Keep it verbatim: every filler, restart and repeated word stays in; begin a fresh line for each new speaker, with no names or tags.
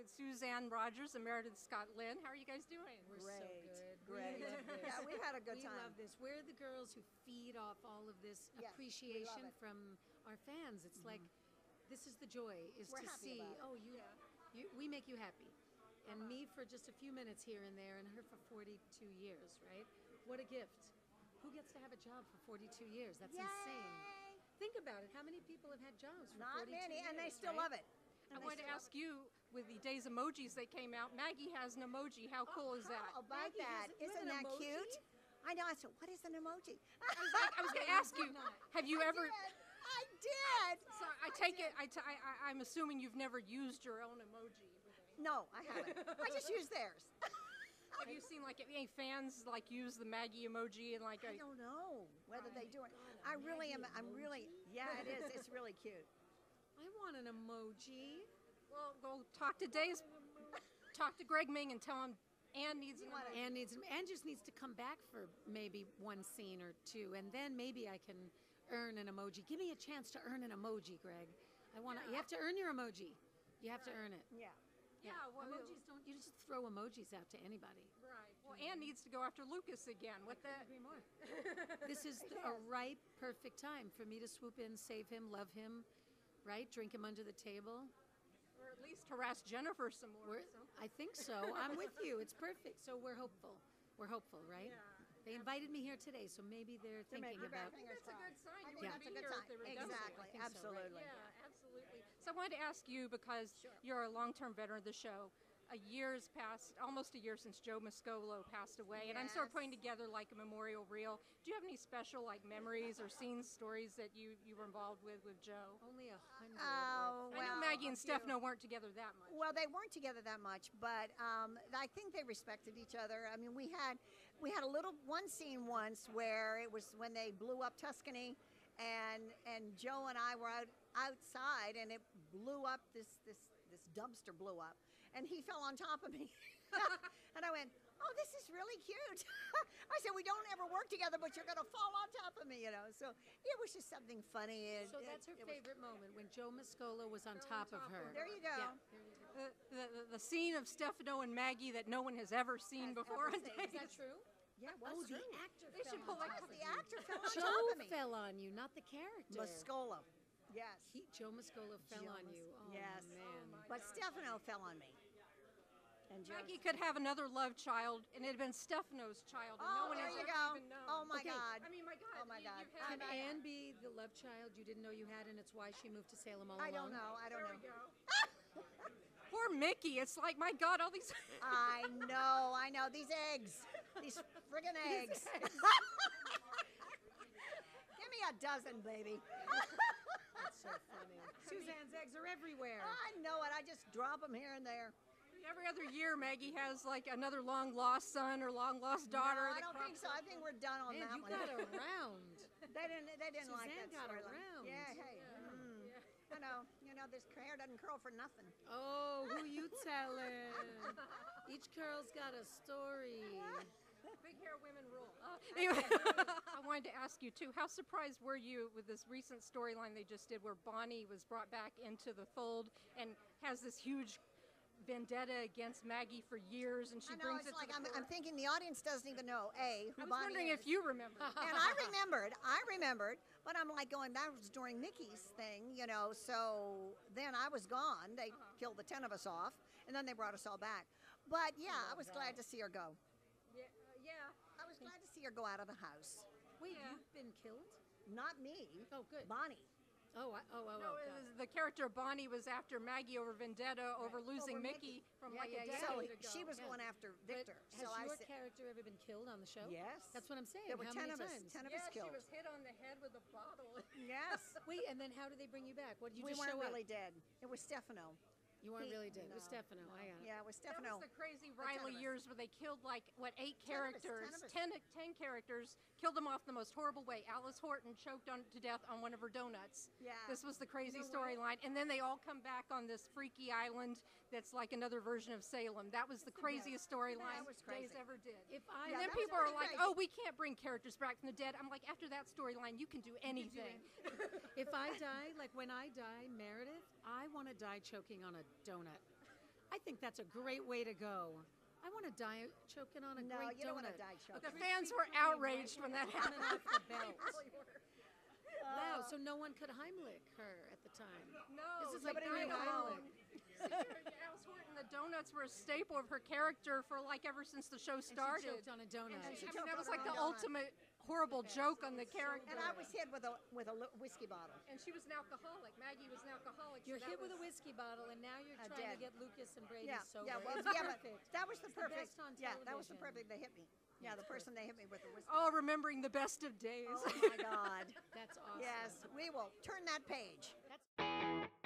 with Suzanne Rogers and Meredith Scott Lynn. How are you guys doing?
We're
Great,
so good.
great.
We love this.
Yeah, we had a good
we
time.
love this. We're the girls who feed off all of this
Yes, we love
appreciation
it.
from our fans. It's like this is the joy is
We're
to
happy
see.
about it.
Oh, you, you, we make you happy, and me for just a few minutes here and there, and her for forty-two years. Right? What a gift. Who gets to have a job for forty-two years? That's insane.
Yay!
Think about it. How many people have had jobs for
Not
forty-two
many,
years?
and they still
right?
love it.
I wanted to ask you, with the Days emojis that came out, Maggie has an emoji. How cool is that?
How about
Maggie
that?
has- you have
Isn't
an
that
emoji?
cute? I know. I said, what is an emoji?
I was, like, I was going to ask you, have you
I
ever?
did. I did.
So I take it. I, t- I, I- I'm assuming you've never used your own emoji.
No, I haven't. I just use theirs.
Have you seen like any fans like use the Maggie emoji and like?
I
A,
don't know whether they do it.
God, a
I really am.
Maggie
I'm really. Yeah, it is. It's really cute.
I want an emoji.
well, go talk to Days. Talk to Greg Ming and tell him Ann needs an
wanna-
emoji.
Anne needs Anne just needs to come back for maybe one scene or two, and then maybe I can earn an emoji. Give me a chance to earn an emoji, Greg. I want to. You have to earn your emoji. You have to earn it.
Yeah.
Yeah, well,
Emojis don't. You just throw emojis out to anybody.
right. Well, Ann needs to go after Lucas again. What the?
Agree more. This is the- a ripe, perfect time for me to swoop in, save him, love him, right? Drink him under the table.
Or at least harass Jennifer some more.
We're,
so.
I think so. I'm with you. It's perfect. So we're hopeful. We're hopeful, right?
Yeah.
They invited me here today, so maybe they're
They're
thinking
making
about.
fingers
That's a good
crossed.
sign.
I
You
think
wouldn't
that's a
be
good
here
sign.
if they were done with it.
Exactly.
I think so, right?
Absolutely.
Yeah, absolutely. So I wanted to ask you because you're a long-term veteran of the show. A year's passed, almost a year since Joe Mascolo passed away, and I'm sort of putting
Yes.
together like a memorial reel. Do you have any special like memories or scenes, stories that you you were involved with with Joe?
Only a hundred.
Oh,
I know
well,
Maggie and
a few.
Stefano weren't together that much.
Well, they weren't together that much, but um, I think they respected each other. I mean, we had we had a little one scene once where it was when they blew up Tuscany, and and Joe and I were out outside, and it blew up. This this this dumpster blew up, and he fell on top of me, and I went, "Oh, this is really cute." I said, "We don't ever work together, but you're gonna fall on top of me," you know. So it was just something funny. It,
So
it-
that's her
it was-
favorite moment when Joe Mascolo was on
Fell on
top of
top of
her.
her.
There you go.
Yeah, there you go.
The, the, the, the scene of Stefano and Maggie that no one has ever seen
Has
before
ever
on
seen.
Days.
Is that true?
Yeah, it
Oh,
was
the
true.
actor
They
fell
should
on
pull like
top
Yes,
of
the
you.
actor fell on
Joe
top of me.
fell on you, not the character.
Mascolo. Yes.
He, Joe Mascolo fell
Joe
on
Mas-
you. Oh,
yes.
man.
But Stefano fell on me. And Joe.
Maggie could have another love child, and it had been Stefano's child, and
Oh,
no one
there
has
you
ever
go.
even known.
Oh my
Okay.
God.
I mean, my God.
Oh, my
you,
God.
You've had,
Can
I-
Anne be the love child you didn't know you had, and it's why she moved to Salem all
I
alone?
don't know. I don't
there we
know.
go. Poor Mickey. It's like, my God, all these.
I know. I know. These eggs. These friggin' eggs. Give me a dozen, baby.
That's so funny. Suzanne's eggs are everywhere.
I know it. I just drop them here and there.
Every other year, Maggie has like another long lost son or long lost daughter.
No, I
that
don't think
crops
so.
up.
I think we're done on
Man,
that
you
one.
got around.
They didn't. They didn't like that
Suzanne got
storyline.
around.
Yeah. Hey. mm. I know. You know, this hair doesn't curl for nothing.
Oh, who you telling? Each curl's got a story.
Big hair women rule. Anyway, I wanted to ask you too, how surprised were you with this recent storyline they just did where Bonnie was brought back into the fold and has this huge vendetta against Maggie for years, and she
I know.
brings
It's
it
like
to
I'm,
the
I'm thinking the audience doesn't even know a who
I was
Bonnie
wondering
is.
if you remember.
And I remembered, I remembered, but I'm like going, that was during Mickey's thing, you know, so then I was gone. They killed the ten of us off, and then they brought us all back. But yeah, I was glad to see her go.
Yeah, uh, yeah.
I was glad to see her go out of the house.
Wait,
Yeah.
you've been killed?
Not me,
Oh, good.
Bonnie.
Oh, I, oh, oh,
No,
oh.
it
God.
was the character of Bonnie was after Maggie over vendetta over losing
Over
Mickey,
Mickey.
from
Yeah,
like
yeah,
a
yeah.
decade
So
ago.
she was
Yeah.
going after
But
Victor.
has
so I
your
said,
character ever been killed on the show?
yes.
That's what I'm saying.
There were
How
ten
many
of us.
times?
Ten of
yeah,
us
she
killed.
was hit on the head with a bottle.
Yes.
Wait, and then how did they bring you back? What did you
we
just
weren't
show
really
up?
dead. It was Stefano.
You weren't
he-
really dead. It was
no,
Stefano. I got it.
Yeah, it was
That
Stefano.
was the crazy
ten of
Riley
us.
years where they killed like what eight
Ten of us, ten
characters,
of us.
ten, ten characters, killed them off the most horrible way. Alice Horton choked on to death on one of her donuts.
Yeah.
This was the crazy
No way.
storyline, and then they all come back on this freaky island that's like another version of Salem. That was the craziest storyline
That was
Days
crazy.
ever did.
If I
and
Yeah,
then
that was
people are
really
like,
crazy.
"Oh, we can't bring characters back from the dead." I'm like, after that storyline, you can do anything.
if I die, like when I die, Meredith, I want to die choking on a donut. I think that's a great way to go. I want to die choking on a
No,
great
you don't want
donut.
to die choking.
The fans were outraged when that
Coming
happened.
off the belt. Wow, so no one could Heimlich her at the time.
No,
This is like
nobody
Greg
knew how.
Heimlich.
Alice Horton, the donuts were a staple of her character for like ever since the show
And she
started.
choked on a donut.
And she- I
choked
mean, that
on
was
her
like
own
the
donut.
ultimate horrible joke on the character.
And I was hit with a with a li- whiskey bottle.
And she was an alcoholic. Maggie was an alcoholic. so
You're
that
hit with a
was-
whiskey bottle, and now you're
Uh,
trying to
dead.
get Lucas and Brady
Yeah,
sober.
yeah, well,
It's
yeah, but
perfect.
that was the
It's the
perfect.
best on
yeah, that was the
television.
perfect. They hit me. Yeah, the person they hit me with the whiskey.
Oh, remembering the best of days.
Oh my God.
That's awesome.
Yes, we will turn that page.
That's